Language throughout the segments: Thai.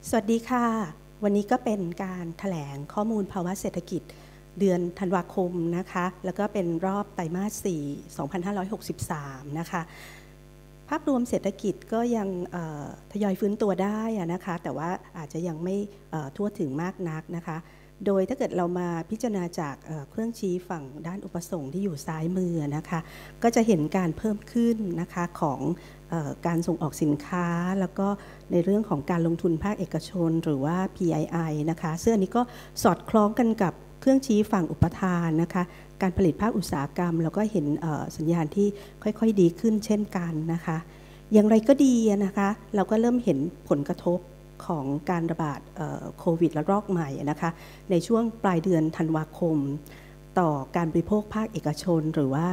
สวัสดีค่ะวันนี้ก็เป็นการแถลงข้อมูลภาวะเศรษฐกิจเดือนธันวาคมนะคะแล้วก็เป็นรอบไตรมาส 4 2563 นะคะภาพรวมเศรษฐกิจก็ยังทยอยฟื้นตัวได้นะคะแต่ว่าอาจจะยังไม่ทั่วถึงมากนักนะคะโดยถ้าเกิดเรามาพิจารณาจากเครื่องชี้ฝั่งด้านอุปสงค์ที่อยู่ซ้ายมือนะคะก็จะเห็นการเพิ่มขึ้นนะคะของการส่งออกสินค้าแล้วก็ในเรื่องของการลงทุนภาคเอกชนหรือว่า PII นะคะซึ่งอันนี้ก็สอดคล้องกันกับเครื่องชี้ฝั่งอุปทานนะคะการผลิตภาคอุตสาหกรรมแล้วก็เห็นสัญญาณที่ค่อยๆดีขึ้นเช่นกันนะคะอย่างไรก็ดีนะคะเราก็เริ่มเห็นผลกระทบของการระบาดโควิดระลอกใหม่นะคะในช่วงปลายเดือนธันวาคมต่อการบริโภคภาคเอกชนหรือว่า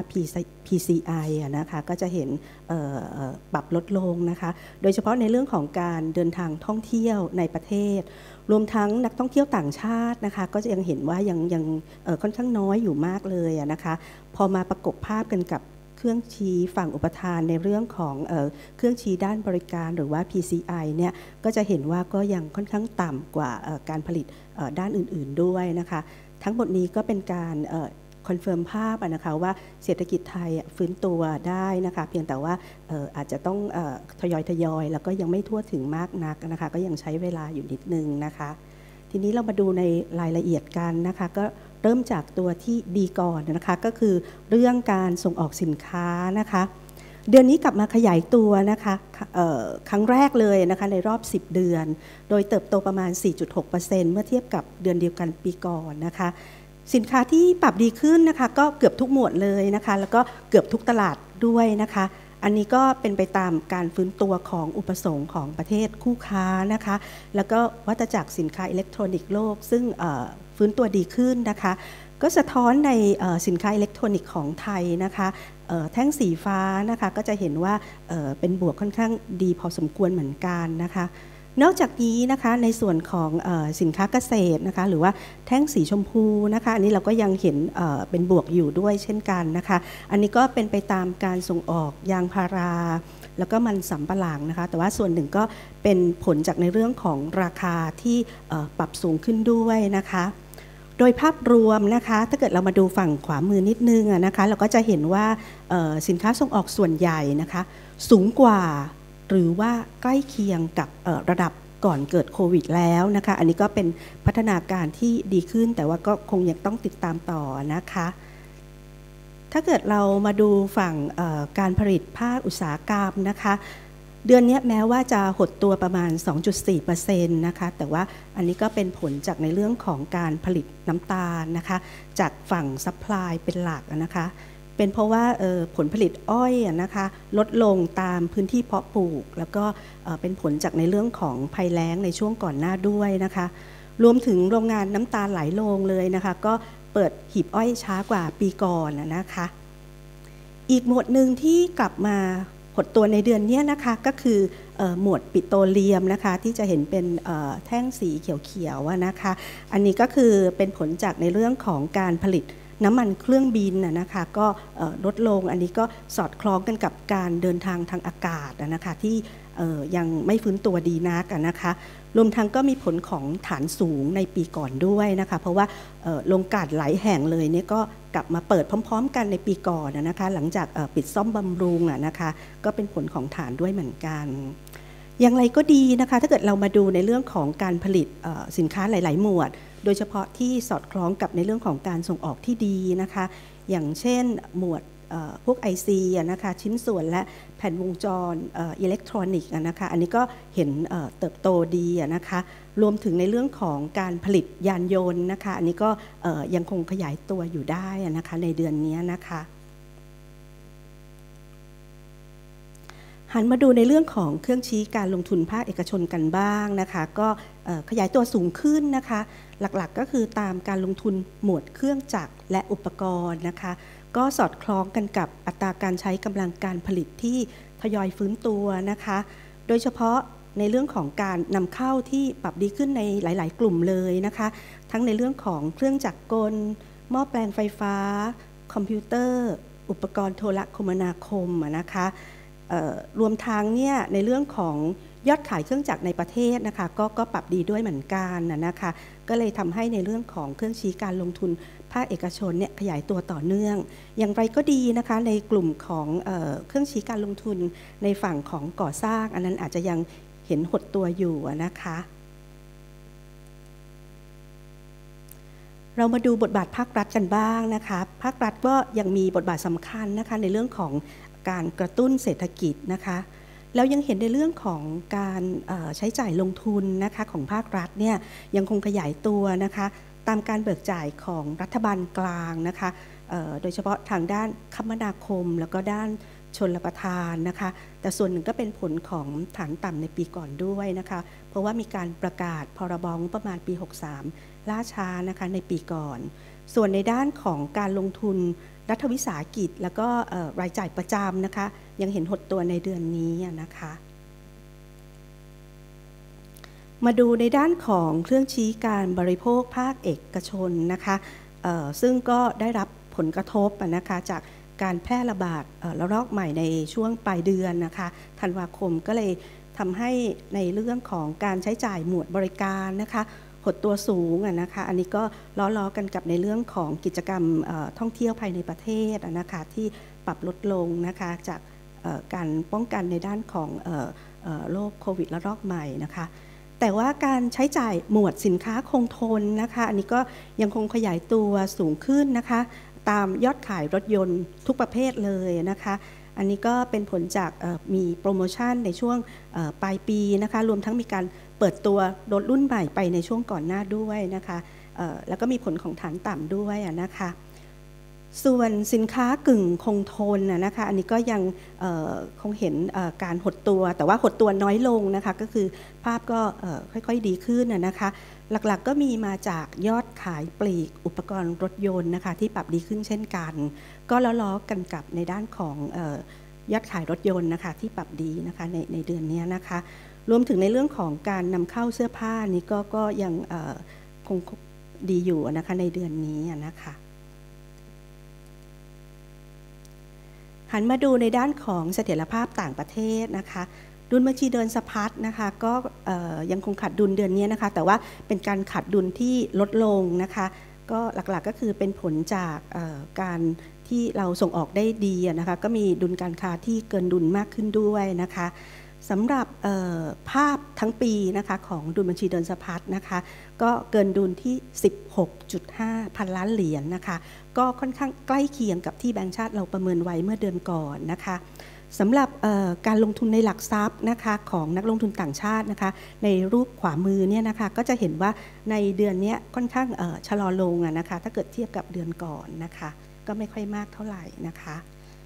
PCI นะคะก็จะเห็นปรับลดลงนะคะโดยเฉพาะในเรื่องของการเดินทางท่องเที่ยวในประเทศรวมทั้งนักท่องเที่ยวต่างชาตินะคะก็จะยังเห็นว่ายังค่อนข้างน้อยอยู่มากเลยนะคะพอมาประกบภาพกันกับเครื่องชี้ฝั่งอุปทานในเรื่องของเครื่องชี้ด้านบริการหรือว่า PCI เนี่ยก็จะเห็นว่าก็ยังค่อนข้างต่ำกว่าการผลิตด้านอื่นๆด้วยนะคะทั้งหมดนี้ก็เป็นการคอนเฟิร์มภาพนะคะว่าเศรษฐกิจไทยฟื้นตัวได้นะคะเพียงแต่ว่าอาจจะต้องทยอยแล้วก็ยังไม่ทั่วถึงมากนักนะคะก็ยังใช้เวลาอยู่นิดนึงนะคะทีนี้เรามาดูในรายละเอียดกันนะคะก็เริ่มจากตัวที่ดีก่อนนะคะก็คือเรื่องการส่งออกสินค้านะคะเดือนนี้กลับมาขยายตัวนะคะครั้งแรกเลยนะคะในรอบ10เดือนโดยเติบโตประมาณ 4.6% เมื่อเทียบกับเดือนเดียวกันปีก่อนนะคะสินค้าที่ปรับดีขึ้นนะคะก็เกือบทุกหมวดเลยนะคะแล้วก็เกือบทุกตลาดด้วยนะคะอันนี้ก็เป็นไปตามการฟื้นตัวของอุปสงค์ของประเทศคู่ค้านะคะแล้วก็วัฏจักรสินค้าอิเล็กทรอนิกส์โลกซึ่งฟื้นตัวดีขึ้นนะคะก็สะท้อนในสินค้าอิเล็กทรอนิกส์ของไทยนะคะแท่งสีฟ้านะคะก็จะเห็นว่าเป็นบวกค่อนข้างดีพอสมควรเหมือนกันนะคะนอกจากนี้นะคะในส่วนของสินค้าเกษตรนะคะหรือว่าแท่งสีชมพูนะคะอันนี้เราก็ยังเห็นเป็นบวกอยู่ด้วยเช่นกันนะคะอันนี้ก็เป็นไปตามการส่งออกยางพาราแล้วก็มันสำปะหลังนะคะแต่ว่าส่วนหนึ่งก็เป็นผลจากในเรื่องของราคาที่ปรับสูงขึ้นด้วยนะคะโดยภาพรวมนะคะถ้าเกิดเรามาดูฝั่งขวามือนิดนึงนะคะเราก็จะเห็นว่าสินค้าส่งออกส่วนใหญ่นะคะสูงกว่าหรือว่าใกล้เคียงกับระดับก่อนเกิดโควิดแล้วนะคะอันนี้ก็เป็นพัฒนาการที่ดีขึ้นแต่ว่าก็คงยังต้องติดตามต่อนะคะถ้าเกิดเรามาดูฝั่งการผลิตภาคอุตสาหกรรมนะคะเดือนนี้แม้ว่าจะหดตัวประมาณ 2.4% นะคะแต่ว่าอันนี้ก็เป็นผลจากในเรื่องของการผลิตน้ำตาลนะคะจากฝั่งซัพพลายเป็นหลักนะคะเป็นเพราะว่าผลผลิตอ้อยนะคะลดลงตามพื้นที่เพาะปลูกแล้วก็เป็นผลจากในเรื่องของภัยแล้งในช่วงก่อนหน้าด้วยนะคะรวมถึงโรงงานน้ำตาลหลายโรงเลยนะคะก็เปิดหีบอ้อยช้ากว่าปีก่อนนะคะอีกหมวดหนึ่งที่กลับมาหดตัวในเดือนนี้นะคะก็คือหมวดปิโตรเลียมนะคะที่จะเห็นเป็นแท่งสีเขียวๆนะคะอันนี้ก็คือเป็นผลจากในเรื่องของการผลิตน้ำมันเครื่องบินนะคะก็ลดลงอันนี้ก็สอดคล้องกันกับการเดินทางทางอากาศนะคะที่ยังไม่ฟื้นตัวดีนักนะคะรวมทั้งก็มีผลของฐานสูงในปีก่อนด้วยนะคะเพราะว่าโรงกลั่นหลายแห่งเลยเนี่ยก็กลับมาเปิดพร้อมๆกันในปีก่อนนะคะหลังจากปิดซ่อมบำรุงนะคะก็เป็นผลของฐานด้วยเหมือนกันอย่างไรก็ดีนะคะถ้าเกิดเรามาดูในเรื่องของการผลิตสินค้าหลายๆหมวดโดยเฉพาะที่สอดคล้องกับในเรื่องของการส่งออกที่ดีนะคะอย่างเช่นหมวดพวก IC นะคะชิ้นส่วนและแผ่นวงจรอิเล็กทรอนิกส์นะคะอันนี้ก็เห็นเติบโตดีนะคะรวมถึงในเรื่องของการผลิตยานยนต์นะคะอันนี้ก็ยังคงขยายตัวอยู่ได้นะคะในเดือนนี้นะคะหันมาดูในเรื่องของเครื่องชี้การลงทุนภาคเอกชนกันบ้างนะคะก็ขยายตัวสูงขึ้นนะคะหลักๆก็คือตามการลงทุนหมวดเครื่องจักรและอุปกรณ์นะคะก็สอดคล้องกันกับอัตราการใช้กำลังการผลิตที่ทยอยฟื้นตัวนะคะโดยเฉพาะในเรื่องของการนำเข้าที่ปรับดีขึ้นในหลายๆกลุ่มเลยนะคะทั้งในเรื่องของเครื่องจักรกลหม้อแปลงไฟฟ้าคอมพิวเตอร์อุปกรณ์โทรคมนาคมนะคะรวมทั้งเนี่ยในเรื่องของยอดขายเครื่องจักรในประเทศนะคะก็ปรับดีด้วยเหมือนกันนะคะก็เลยทำให้ในเรื่องของเครื่องชี้การลงทุนภาคเอกชนเนี่ยขยายตัวต่อเนื่องอย่างไรก็ดีนะคะในกลุ่มของเครื่องชี้การลงทุนในฝั่งของก่อสร้างอันนั้นอาจจะยังเห็นหดตัวอยู่นะคะเรามาดูบทบาทภาครัฐกันบ้างนะคะภาครัฐก็ยังมีบทบาทสำคัญนะคะในเรื่องของการกระตุ้นเศรษฐกิจนะคะแล้วยังเห็นในเรื่องของการใช้จ่ายลงทุนนะคะของภาครัฐเนี่ยยังคงขยายตัวนะคะตามการเบิกจ่ายของรัฐบาลกลางนะคะโดยเฉพาะทางด้านคมนาคมแล้วก็ด้านชลประทานนะคะแต่ส่วนหนึ่งก็เป็นผลของฐานต่ำในปีก่อนด้วยนะคะเพราะว่ามีการประกาศพรบงบประมาณปี63ล่าช้านะคะในปีก่อนส่วนในด้านของการลงทุนรัฐวิสาหกิจแล้วก็รายจ่ายประจำนะคะยังเห็นหดตัวในเดือนนี้นะคะมาดูในด้านของเครื่องชี้การบริโภคภาคเอกชนนะคะซึ่งก็ได้รับผลกระทบนะคะจากการแพร่ระบาดระลอกใหม่ในช่วงปลายเดือนนะคะธันวาคมก็เลยทำให้ในเรื่องของการใช้จ่ายหมวดบริการนะคะหดตัวสูงนะคะอันนี้ก็ล้อกันกับในเรื่องของกิจกรรมท่องเที่ยวภายในประเทศนะคะที่ปรับลดลงนะคะจากการป้องกันในด้านของโรคโควิดระลอกใหม่นะคะแต่ว่าการใช้จ่ายหมวดสินค้าคงทนนะคะอันนี้ก็ยังคงขยายตัวสูงขึ้นนะคะตามยอดขายรถยนต์ทุกประเภทเลยนะคะอันนี้ก็เป็นผลจากมีโปรโมชั่นในช่วงปลายปีนะคะรวมทั้งมีการเปิดตัวรถรุ่นใหม่ไปในช่วงก่อนหน้าด้วยนะคะแล้วก็มีผลของฐานต่ำด้วยนะคะส่วนสินค้ากึ่งคงทนนะคะอันนี้ก็ยังคงเห็นการหดตัวแต่ว่าหดตัวน้อยลงนะคะก็คือภาพก็ค่อยๆดีขึ้นนะคะหลักๆก็มีมาจากยอดขายปลีกอุปกรณ์รถยนต์นะคะที่ปรับดีขึ้นเช่นกันก็ล้อกันกับในด้านของยอดขายรถยนต์นะคะที่ปรับดีนะคะในเดือนนี้นะคะรวมถึงในเรื่องของการนำเข้าเสื้อผ้านี้ก็ยังคงดีอยู่นะคะในเดือนนี้นะคะหันมาดูในด้านของเสถียรภาพต่างประเทศนะคะดุลบัญชีเดินสะพัดนะคะก็ยังคงขาดดุลเดือนนี้นะคะแต่ว่าเป็นการขาดดุลที่ลดลงนะคะก็หลักๆก็คือเป็นผลจากการที่เราส่งออกได้ดีนะคะก็มีดุลการค้าที่เกินดุลมากขึ้นด้วยนะคะสำหรับภาพทั้งปีนะคะของดุลบัญชีเดินสะพัดนะคะก็เกินดุลที่ 16.5 พันล้านเหรียญนะคะก็ค่อนข้างใกล้เคียงกับที่แบงก์ชาติเราประเมินไว้เมื่อเดือนก่อนนะคะสำหรับการลงทุนในหลักทรัพย์นะคะของนักลงทุนต่างชาตินะคะในรูปขวามือเนี่ยนะคะก็จะเห็นว่าในเดือนนี้ค่อนข้างชะลอลงนะคะถ้าเกิดเทียบกับเดือนก่อนนะคะก็ไม่ค่อยมากเท่าไหร่นะคะ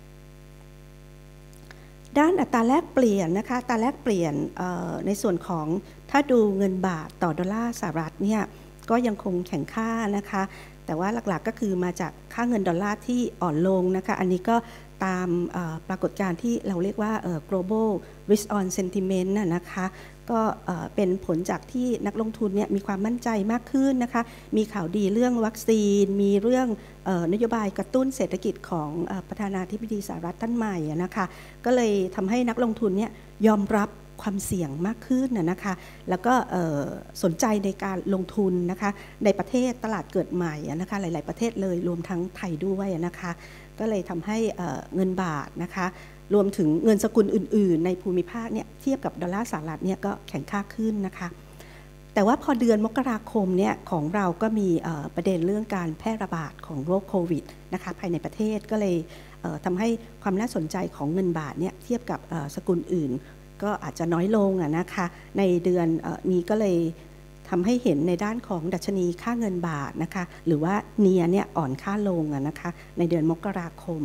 ด้านอัตราแลกเปลี่ยนนะคะอัตราแลกเปลี่ยนในส่วนของถ้าดูเงินบาทต่อดอลลาร์สหรัฐเนี่ยก็ยังคงแข็งค่านะคะแต่ว่าหลักๆก็คือมาจากค่าเงินดอลลาร์ที่อ่อนลงนะคะอันนี้ก็ตามปรากฏการณ์ที่เราเรียกว่า global risk on sentiment นะคะก็เป็นผลจากที่นักลงทุนเนี่ยมีความมั่นใจมากขึ้นนะคะมีข่าวดีเรื่องวัคซีนมีเรื่องนโยบายกระตุ้นเศรษฐกิจของประธานาธิบดีสหรัฐท่านใหม่นะคะก็เลยทำให้นักลงทุนเนี่ยยอมรับความเสี่ยงมากขึ้นนะคะแล้วก็สนใจในการลงทุนนะคะในประเทศตลาดเกิดใหม่นะคะหลายๆประเทศเลยรวมทั้งไทยด้วยนะคะก็เลยทำให้เงินบาทนะคะรวมถึงเงินสกุลอื่นๆในภูมิภาคเนี่ยเทียบกับดอลลาร์สหรัฐเนี่ยก็แข็งค่าขึ้นนะคะแต่ว่าพอเดือนมกราคมเนี่ยของเราก็มีประเด็นเรื่องการแพร่ระบาดของโรคโควิดนะคะภายในประเทศก็เลยทำให้ความน่าสนใจของเงินบาทเนี่ยเทียบกับสกุลอื่นก็อาจจะน้อยลงนะคะในเดือนนี้ก็เลยทำให้เห็นในด้านของดัชนีค่าเงินบาทนะคะหรือว่าเนียเนี่ยอ่อนค่าลงนะคะในเดือนมกราคม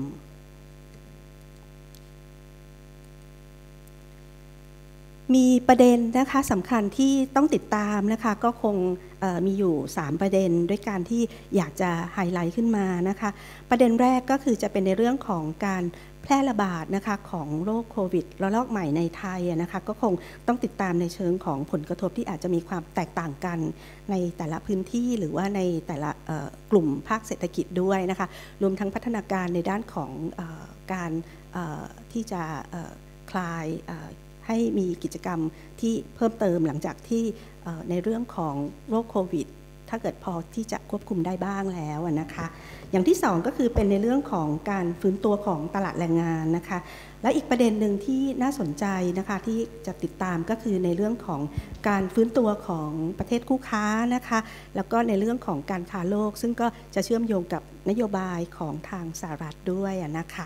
มีประเด็นนะคะสำคัญที่ต้องติดตามนะคะก็คงมีอยู่3ประเด็นด้วยการที่อยากจะไฮไลท์ขึ้นมานะคะประเด็นแรกก็คือจะเป็นในเรื่องของการแพร่ระบาดนะคะของโรคโควิดระลอกใหม่ในไทยนะคะก็คงต้องติดตามในเชิงของผลกระทบที่อาจจะมีความแตกต่างกันในแต่ละพื้นที่หรือว่าในแต่ละกลุ่มภาคเศรษฐกิจด้วยนะคะรวมทั้งพัฒนาการในด้านของการที่จะคลายให้มีกิจกรรมที่เพิ่มเติมหลังจากที่ในเรื่องของโรคโควิดถ้าเกิดพอที่จะควบคุมได้บ้างแล้วนะคะอย่างที่2ก็คือเป็นในเรื่องของการฟื้นตัวของตลาดแรงงานนะคะและอีกประเด็นหนึ่งที่น่าสนใจนะคะที่จะติดตามก็คือในเรื่องของการฟื้นตัวของประเทศคู่ค้านะคะแล้วก็ในเรื่องของการค้าโลกซึ่งก็จะเชื่อมโยงกับนโยบายของทางสหรัฐด้วยนะคะ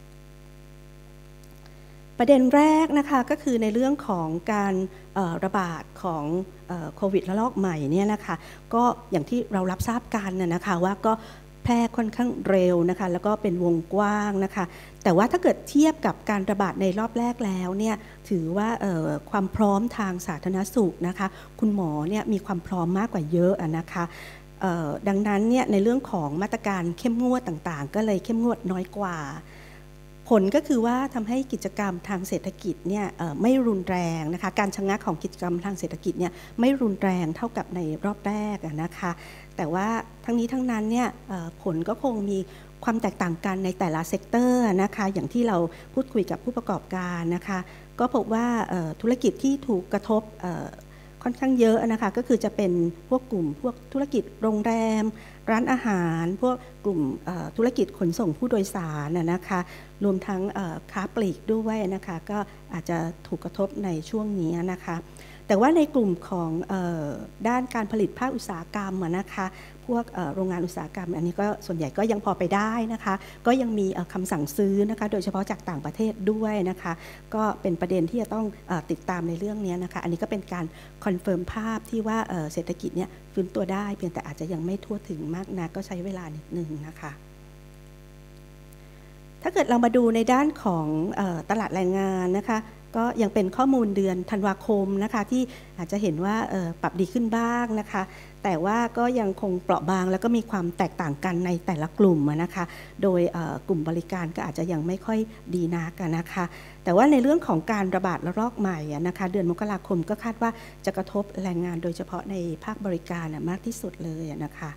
ประเด็นแรกนะคะก็คือในเรื่องของการระบาดของโควิดระลอกใหม่เนี่ยนะคะก็อย่างที่เรารับทราบกันนะคะว่าก็แพร่ค่อนข้างเร็วนะคะแล้วก็เป็นวงกว้างนะคะแต่ว่าถ้าเกิดเทียบกับการระบาดในรอบแรกแล้วเนี่ยถือว่าความพร้อมทางสาธารณสุขนะคะคุณหมอเนี่ยมีความพร้อมมากกว่าเยอะนะคะดังนั้นเนี่ยในเรื่องของมาตรการเข้มงวดต่างๆก็เลยเข้มงวดน้อยกว่าผลก็คือว่าทำให้กิจกรรมทางเศรษฐกิจเนี่ยไม่รุนแรงนะคะการชะงักของกิจกรรมทางเศรษฐกิจเนี่ยไม่รุนแรงเท่ากับในรอบแรกนะคะแต่ว่าทั้งนี้ทั้งนั้นเนี่ยผลก็คงมีความแตกต่างกันในแต่ละเซกเตอร์นะคะอย่างที่เราพูดคุยกับผู้ประกอบการนะคะก็พบว่าธุรกิจที่ถูกกระทบค่อนข้างเยอะนะคะก็คือจะเป็นพวกกลุ่มพวกธุรกิจโรงแรมร้านอาหารพวกกลุ่มธุรกิจขนส่งผู้โดยสารนะคะรวมทั้งค้าปลีกด้วยนะคะก็อาจจะถูกกระทบในช่วงนี้นะคะแต่ว่าในกลุ่มของด้านการผลิตภาคอุตสาหกรรมนะคะพวกโรงงานอุตสาหกรรมอันนี้ก็ส่วนใหญ่ก็ยังพอไปได้นะคะก็ยังมีคำสั่งซื้อนะคะโดยเฉพาะจากต่างประเทศด้วยนะคะก็เป็นประเด็นที่จะต้องติดตามในเรื่องนี้นะคะอันนี้ก็เป็นการคอนเฟิร์มภาพที่ว่าเศรษฐกิจเนี่ยฟื้นตัวได้เพียงแต่อาจจะยังไม่ทั่วถึงมากนักก็ใช้เวลานิดนึงนะคะถ้าเกิดเรามาดูในด้านของตลาดแรงงานนะคะก็ยังเป็นข้อมูลเดือนธันวาคมนะคะที่อาจจะเห็นว่าปรับดีขึ้นบ้างนะคะแต่ว่าก็ยังคงเปราะบางแล้วก็มีความแตกต่างกันในแต่ละกลุ่มนะคะโดยกลุ่มบริการก็อาจจะยังไม่ค่อยดีนักนะคะแต่ว่าในเรื่องของการระบาดระลอกใหม่นะคะเดือนมกราคมก็คาดว่าจะกระทบแรงงานโดยเฉพาะในภาคบริการมากที่สุดเลยนะคะ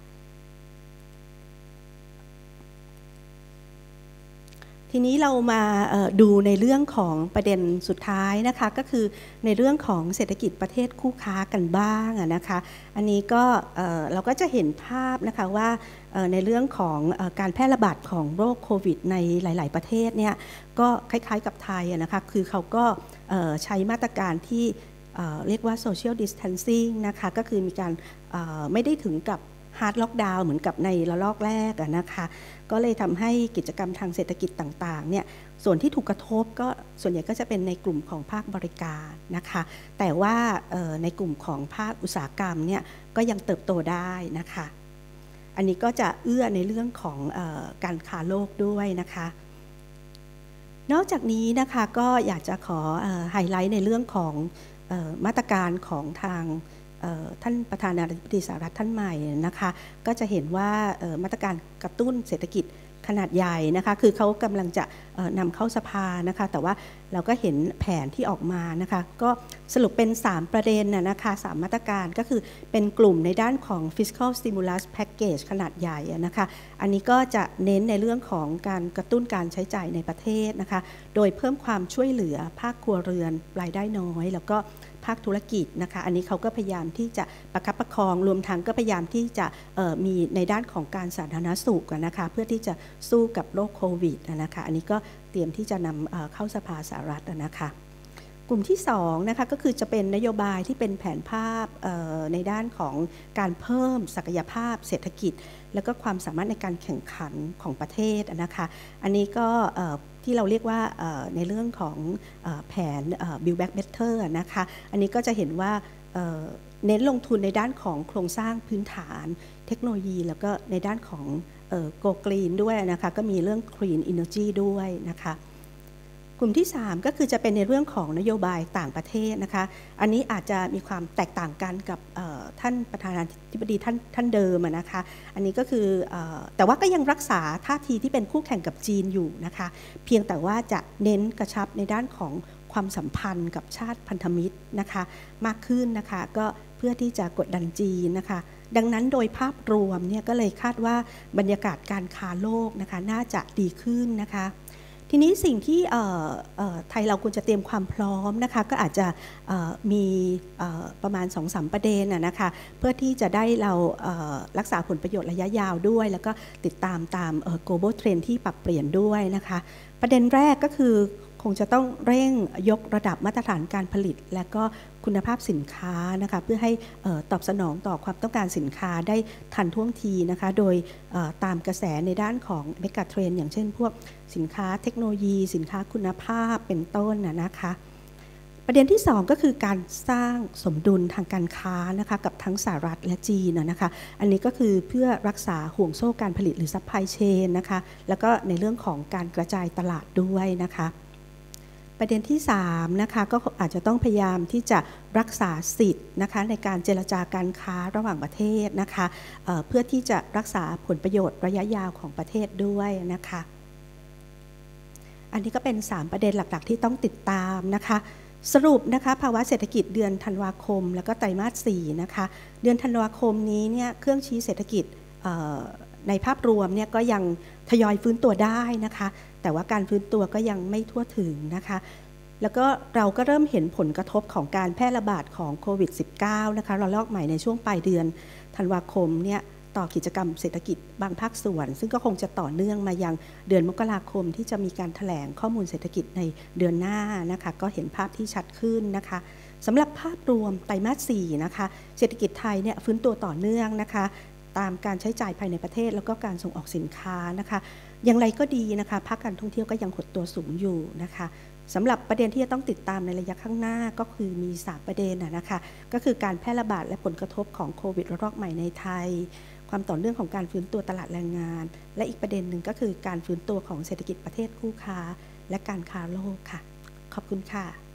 ทีนี้เรามาดูในเรื่องของประเด็นสุดท้ายนะคะก็คือในเรื่องของเศรษฐกิจประเทศคู่ค้ากันบ้างนะคะอันนี้ก็เราก็จะเห็นภาพนะคะว่าในเรื่องของการแพร่ระบาดของโรคโควิดในหลายๆประเทศเนี่ยก็คล้ายๆกับไทยนะคะคือเขาก็ใช้มาตรการที่เรียกว่า social distancing นะคะก็คือมีการไม่ได้ถึงกับฮาร์ดล็อกดาวน์เหมือนกับในระลอกแรกนะคะก็เลยทำให้กิจกรรมทางเศรษฐกิจต่างๆเนี่ยส่วนที่ถูกกระทบก็ส่วนใหญ่ก็จะเป็นในกลุ่มของภาคบริการนะคะแต่ว่าในกลุ่มของภาคอุตสาหกรรมเนี่ยก็ยังเติบโตได้นะคะอันนี้ก็จะเอื้อในเรื่องของการค้าโลกด้วยนะคะนอกจากนี้นะคะก็อยากจะขอไฮไลท์ในเรื่องของมาตรการของทางท่านประธานาธิบดีสหรัฐท่านใหม่นะคะก็จะเห็นว่ามาตรการกระตุ้นเศรษฐกิจขนาดใหญ่นะคะคือเขากำลังจะนำเข้าสภานะคะแต่ว่าเราก็เห็นแผนที่ออกมานะคะก็สรุปเป็น3ประเด็นนะคะ3มาตรการก็คือเป็นกลุ่มในด้านของ fiscal stimulus package ขนาดใหญ่นะคะอันนี้ก็จะเน้นในเรื่องของการกระตุ้นการใช้จ่ายในประเทศนะคะโดยเพิ่มความช่วยเหลือภาคครัวเรือนรายได้น้อยแล้วก็ภาคธุรกิจนะคะอันนี้เขาก็พยายามที่จะประคับประคองรวมทั้งก็พยายามที่จะมีในด้านของการสาธารณสุขนะคะเพื่อที่จะสู้กับโรคโควิดนะคะอันนี้ก็เตรียมที่จะนำเข้าสภาสหรัฐนะคะกลุ่มที่2นะคะก็คือจะเป็นนโยบายที่เป็นแผนภาพในด้านของการเพิ่มศักยภาพเศรษฐกิจแล้วก็ความสามารถในการแข่งขันของประเทศนะคะอันนี้ก็ที่เราเรียกว่าในเรื่องของแผน Build Back Better นะคะอันนี้ก็จะเห็นว่าเน้นลงทุนในด้านของโครงสร้างพื้นฐานเทคโนโลยีแล้วก็ในด้านของGo Green ด้วยนะคะก็มีเรื่อง Clean Energy ด้วยนะคะกลุ่มที่3ก็คือจะเป็นในเรื่องของนโยบายต่างประเทศนะคะอันนี้อาจจะมีความแตกต่างกันกับท่านประธานาธิบดีท่านเดิมนะคะอันนี้ก็คือแต่ว่าก็ยังรักษาท่าทีที่เป็นคู่แข่งกับจีนอยู่นะคะเพียงแต่ว่าจะเน้นกระชับในด้านของความสัมพันธ์กับชาติพันธมิตรนะคะมากขึ้นนะคะก็เพื่อที่จะกดดันจีนนะคะดังนั้นโดยภาพรวมเนี่ยก็เลยคาดว่าบรรยากาศการค้าโลกนะคะน่าจะดีขึ้นนะคะทีนี้สิ่งที่ไทยเราควรจะเตรียมความพร้อมนะคะก็อาจจะมีประมาณ 2-3 ประเด็นนะคะเพื่อที่จะได้เรารักษาผลประโยชน์ระยะยาวด้วยแล้วก็ติดตามglobal trend ที่ปรับเปลี่ยนด้วยนะคะประเด็นแรกก็คือคงจะต้องเร่งยกระดับมาตรฐานการผลิตและก็คุณภาพสินค้านะคะเพื่อให้ตอบสนองต่อความต้องการสินค้าได้ทันท่วงทีนะคะโดยตามกระแสในด้านของเมกะเทรนด์อย่างเช่นพวกสินค้าเทคโนโลยีสินค้าคุณภาพเป็นต้นนะคะประเด็นที่2ก็คือการสร้างสมดุลทางการค้านะคะกับทั้งสหรัฐและจีนนะคะอันนี้ก็คือเพื่อรักษาห่วงโซ่การผลิตหรือซัพพลายเชนนะคะแล้วก็ในเรื่องของการกระจายตลาดด้วยนะคะประเด็นที่3นะคะก็อาจจะต้องพยายามที่จะรักษาสิทธิ์นะคะในการเจรจาการค้าระหว่างประเทศนะคะเพื่อที่จะรักษาผลประโยชน์ระยะยาวของประเทศด้วยนะคะอันนี้ก็เป็น3ประเด็นหลักๆที่ต้องติดตามนะคะสรุปนะคะภาวะเศรษฐกิจเดือนธันวาคมแล้วก็ไตรมาส4นะคะเดือนธันวาคมนี้เนี่ยเครื่องชี้เศรษฐกิจในภาพรวมเนี่ยก็ยังทยอยฟื้นตัวได้นะคะแต่ว่าการฟื้นตัวก็ยังไม่ทั่วถึงนะคะแล้วก็เราก็เริ่มเห็นผลกระทบของการแพร่ระบาดของโควิด -19 นะคะระลอกใหม่ในช่วงปลายเดือนธันวาคมเนี่ยต่อกิจกรรมเศรษฐกิจบางภาคส่วนซึ่งก็คงจะต่อเนื่องมายังเดือนมกราคมที่จะมีการแถลงข้อมูลเศรษฐกิจในเดือนหน้านะคะก็เห็นภาพที่ชัดขึ้นนะคะสำหรับภาพรวมไตรมาส 4นะคะเศรษฐกิจไทยเนี่ยฟื้นตัวต่อเนื่องนะคะตามการใช้จ่ายภายในประเทศแล้วก็การส่งออกสินค้านะคะอย่างไรก็ดีนะคะภาคการท่องเที่ยวก็ยังหดตัวสูงอยู่นะคะสำหรับประเด็นที่จะต้องติดตามในระยะข้างหน้าก็คือมี3ประเด็นนะคะก็คือการแพร่ระบาดและผลกระทบของโควิดระลอกใหม่ในไทยความต่อเนื่องของการฟื้นตัวตลาดแรงงานและอีกประเด็นหนึ่งก็คือการฟื้นตัวของเศรษฐกิจประเทศคู่ค้าและการค้าโลกค่ะขอบคุณค่ะ